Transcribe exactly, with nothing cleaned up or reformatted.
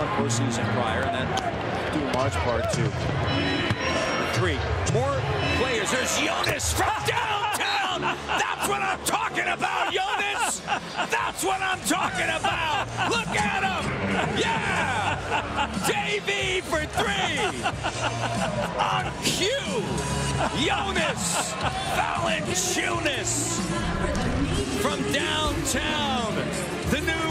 postseason prior, and then do March part two. Three more players. There's Jonas from downtown. That's what I'm talking about, Jonas. That's what I'm talking about. Look at him. Yeah. J V for three. On cue. Jonas Valanciunas from downtown. The new